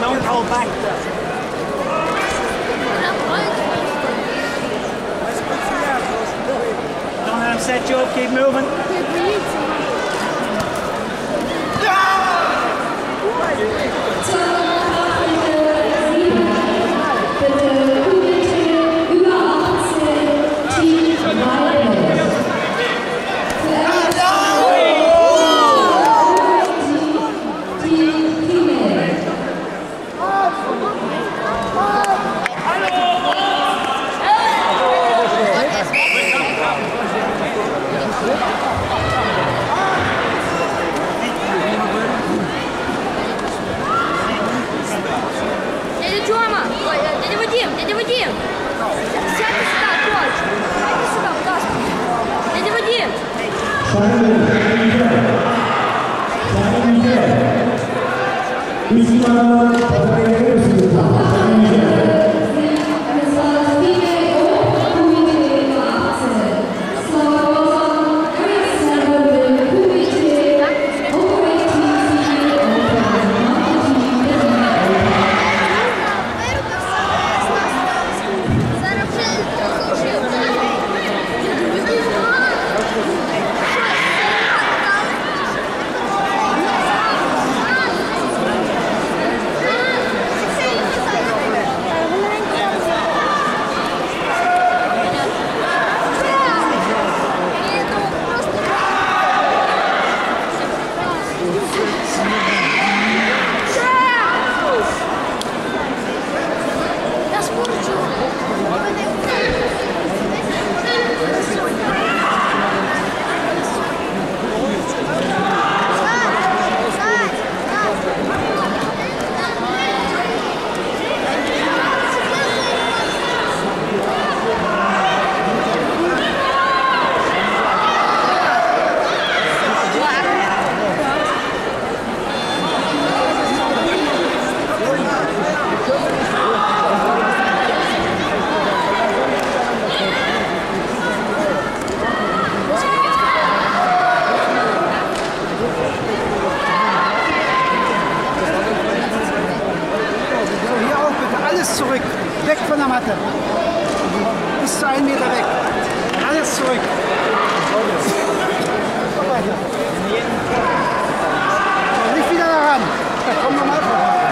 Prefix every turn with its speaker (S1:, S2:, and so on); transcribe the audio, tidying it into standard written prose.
S1: Don't hold back. Don't let him set you up, keep moving.
S2: Дядя Вадим! Сядьте сюда, точно! Сядьте сюда, пожалуйста! Дядя Вадим!
S3: Zurück, weg von der Matte. Bis zu 1 Meter weg. Alles zurück. Nicht wieder daran. Komm nochmal.